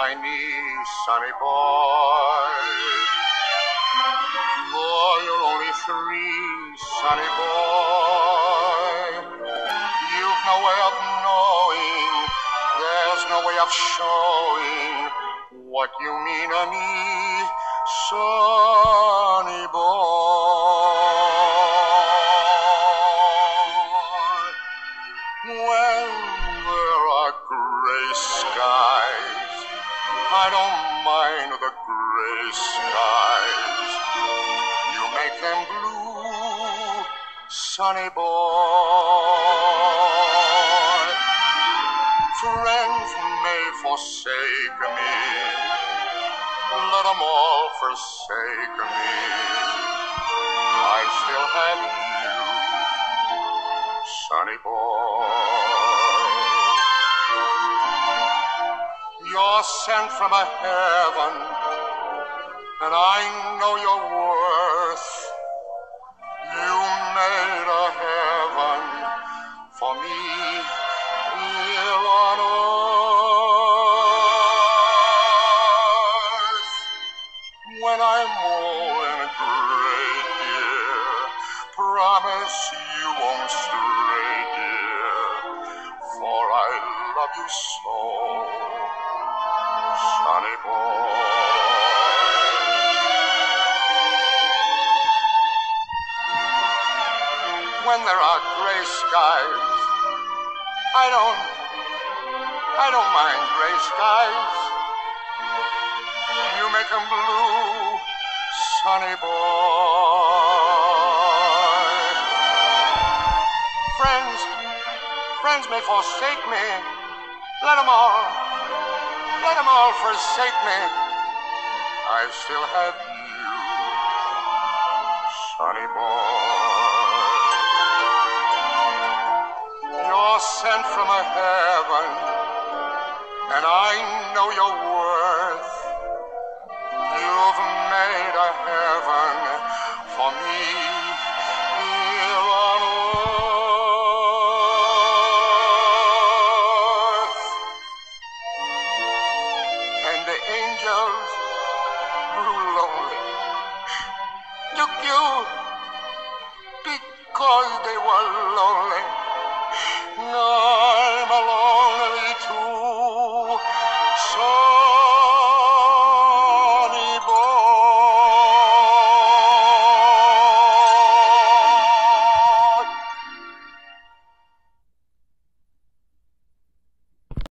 find me, sonny boy. Boy, you're only 3, sonny boy. You've no way of knowing, there's no way of showing what you mean to me, sonny boy. When there are gray skies, I don't mind the gray skies. You make them blue, sonny boy. Friends may forsake me, let them all forsake me. I still have you, sonny boy. You're sent from a heaven, and I know your worth. You made a heaven for me here on earth. When I'm old and gray, dear, promise you won't stray, dear, for I love you so, sonny boy. When there are gray skies, I don't mind gray skies. You make them blue, sonny boy. Friends may forsake me, let them all forsake me. I still have you, sonny boy. You're sent from a heaven, and I know your worth. You've made a heaven for me here on earth. And the angels grew lonely, took you because they were lonely.